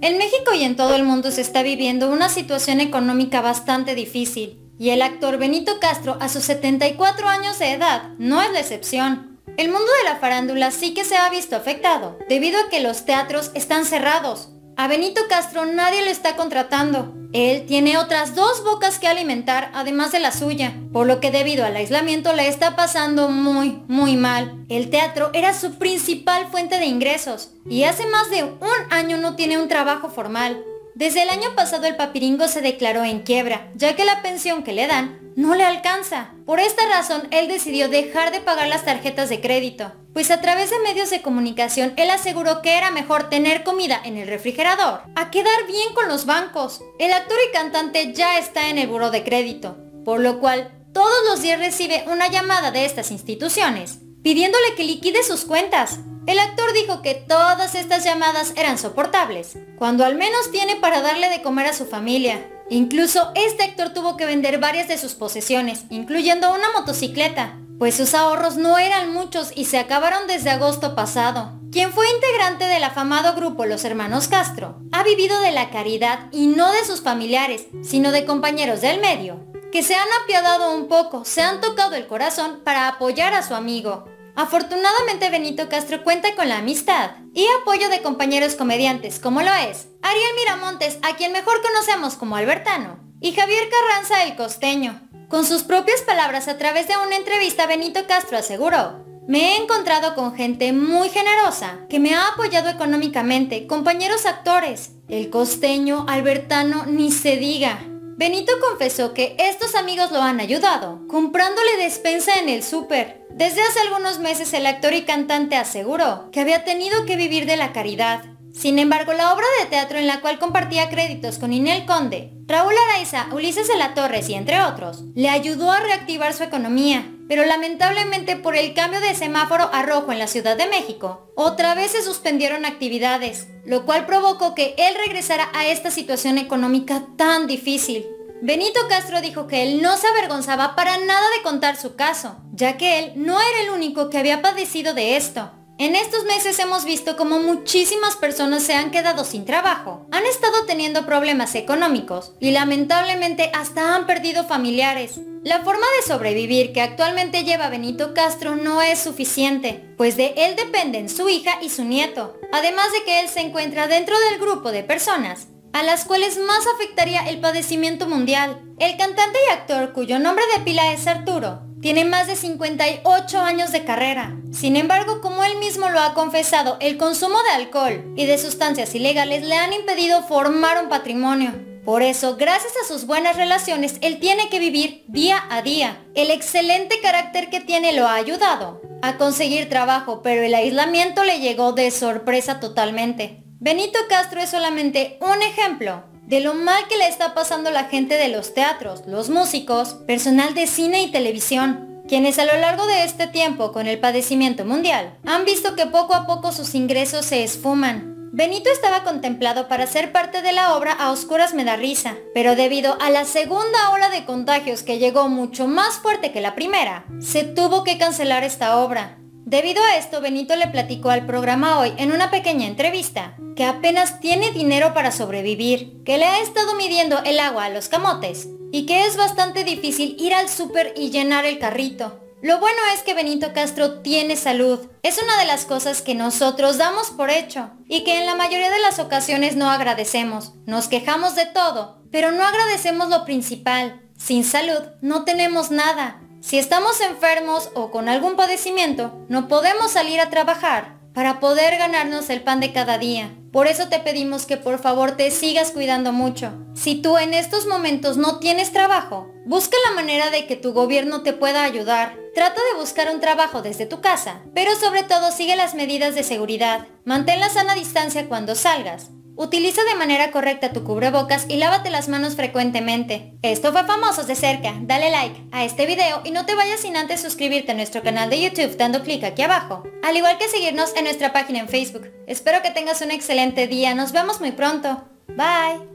En México y en todo el mundo se está viviendo una situación económica bastante difícil, y el actor Benito Castro, a sus 74 años de edad, no es la excepción. El mundo de la farándula sí que se ha visto afectado, debido a que los teatros están cerrados. A Benito Castro nadie lo está contratando. Él tiene otras 2 bocas que alimentar además de la suya, por lo que debido al aislamiento le está pasando muy mal. El teatro era su principal fuente de ingresos y hace más de un año no tiene un trabajo formal. Desde el año pasado el Papiringo se declaró en quiebra, ya que la pensión que le dan no le alcanza. Por esta razón, él decidió dejar de pagar las tarjetas de crédito, pues a través de medios de comunicación él aseguró que era mejor tener comida en el refrigerador a quedar bien con los bancos. El actor y cantante ya está en el buró de crédito, por lo cual todos los días recibe una llamada de estas instituciones, pidiéndole que liquide sus cuentas. El actor dijo que todas estas llamadas eran soportables, cuando al menos tiene para darle de comer a su familia. Incluso este actor tuvo que vender varias de sus posesiones, incluyendo una motocicleta, pues sus ahorros no eran muchos y se acabaron desde agosto pasado. Quien fue integrante del afamado grupo Los Hermanos Castro, ha vivido de la caridad y no de sus familiares, sino de compañeros del medio, que se han apiadado un poco, se han tocado el corazón para apoyar a su amigo. Afortunadamente Benito Castro cuenta con la amistad y apoyo de compañeros comediantes como lo es Ariel Miramontes, a quien mejor conocemos como Albertano, y Javier Carranza el Costeño. Con sus propias palabras a través de una entrevista, Benito Castro aseguró: "Me he encontrado con gente muy generosa que me ha apoyado económicamente, compañeros actores. El Costeño, Albertano, ni se diga". Benito confesó que estos amigos lo han ayudado, comprándole despensa en el súper. Desde hace algunos meses el actor y cantante aseguró que había tenido que vivir de la caridad. Sin embargo, la obra de teatro en la cual compartía créditos con Ninel Conde, Raúl Araiza, Ulises de la Torres y entre otros, le ayudó a reactivar su economía. Pero lamentablemente por el cambio de semáforo a rojo en la Ciudad de México, otra vez se suspendieron actividades, lo cual provocó que él regresara a esta situación económica tan difícil. Benito Castro dijo que él no se avergonzaba para nada de contar su caso, ya que él no era el único que había padecido de esto. En estos meses hemos visto cómo muchísimas personas se han quedado sin trabajo, han estado teniendo problemas económicos y lamentablemente hasta han perdido familiares. La forma de sobrevivir que actualmente lleva Benito Castro no es suficiente, pues de él dependen su hija y su nieto, además de que él se encuentra dentro del grupo de personas a las cuales más afectaría el padecimiento mundial. El cantante y actor, cuyo nombre de pila es Arturo, tiene más de 58 años de carrera. Sin embargo, como él mismo lo ha confesado, el consumo de alcohol y de sustancias ilegales le han impedido formar un patrimonio. Por eso, gracias a sus buenas relaciones, él tiene que vivir día a día. El excelente carácter que tiene lo ha ayudado a conseguir trabajo, pero el aislamiento le llegó de sorpresa totalmente. Benito Castro es solamente un ejemplo de lo mal que le está pasando a la gente de los teatros, los músicos, personal de cine y televisión, quienes a lo largo de este tiempo con el padecimiento mundial han visto que poco a poco sus ingresos se esfuman. Benito estaba contemplado para ser parte de la obra A Oscuras me da risa, pero debido a la segunda ola de contagios que llegó mucho más fuerte que la primera, se tuvo que cancelar esta obra. Debido a esto, Benito le platicó al programa Hoy en una pequeña entrevista que apenas tiene dinero para sobrevivir, que le ha estado midiendo el agua a los camotes y que es bastante difícil ir al súper y llenar el carrito. Lo bueno es que Benito Castro tiene salud. Es una de las cosas que nosotros damos por hecho y que en la mayoría de las ocasiones no agradecemos. Nos quejamos de todo, pero no agradecemos lo principal. Sin salud no tenemos nada. Si estamos enfermos o con algún padecimiento, no podemos salir a trabajar para poder ganarnos el pan de cada día. Por eso te pedimos que por favor te sigas cuidando mucho. Si tú en estos momentos no tienes trabajo, busca la manera de que tu gobierno te pueda ayudar. Trata de buscar un trabajo desde tu casa, pero sobre todo sigue las medidas de seguridad. Mantén la sana distancia cuando salgas. Utiliza de manera correcta tu cubrebocas y lávate las manos frecuentemente. Esto fue Famosos de Cerca. Dale like a este video y no te vayas sin antes suscribirte a nuestro canal de YouTube dando clic aquí abajo, al igual que seguirnos en nuestra página en Facebook. Espero que tengas un excelente día. Nos vemos muy pronto. Bye.